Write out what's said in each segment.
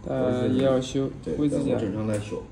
也要修，回指甲。 我正常来修。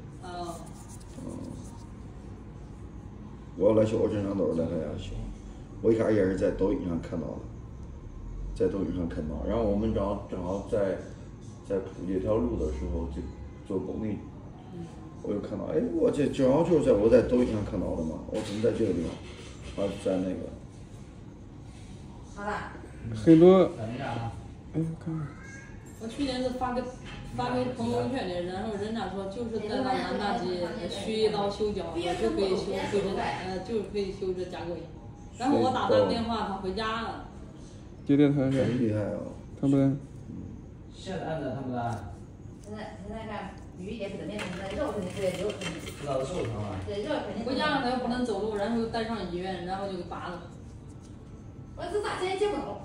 我要来修，我正常都是来他家修。我一开始也是在抖音上看到的，然后我们正好在铺这条路的时候就做工地，我就看到，哎，我这正好就是我在抖音上看到的嘛，我怎么在这个地方，在那个。 好了。 很多。 等一下啊。 哎，看看。 我去年是发给朋友圈的，然后人家说就是在那满大街学一刀修脚，就可以修就可以修这甲沟炎。然后我打他电话，他回家了。 爹爹他是。 很厉害哦。 看不得。 现在按着看不得。 现在看鱼也不能面那肉肯定不得肉肯定。 不知道肉疼啊。 对肉肯定。 回家了他又不能走路，然后带上医院，然后就给拔了。 我这咋接不到？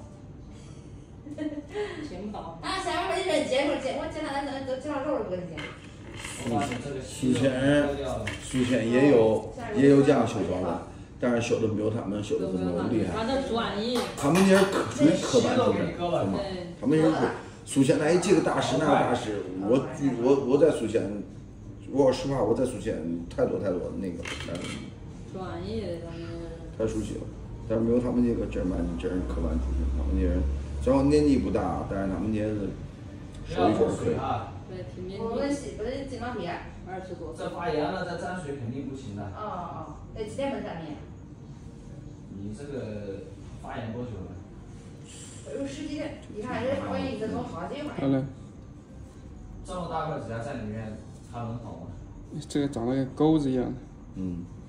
接不到。 啊，下面把你人接，我接他那都接上肉了，不跟你接。 宿迁也有这样修脚的，但是修的没有他们修的这么厉害。 他这专业。 他们那是属于科班出身，懂吗？他们是宿迁，哎，这个大师那个大师，我在宿迁，我说实话，我在宿迁太多那个。 专业的他们。 太熟悉了，但是没有他们那个真是科班出身，他们那人虽然年纪不大，但是他们那人手艺确实可以。 对，挺年轻。 我们经常皮 20多。 这发炎了，再沾水肯定不行的。 对，几点不能沾面？ 你这个发炎多久了？ 有10几天，你看这发炎一直弄好几回。 好嘞。 这么大块指甲在里面，它能好吗？ 这个长得跟钩子一样的。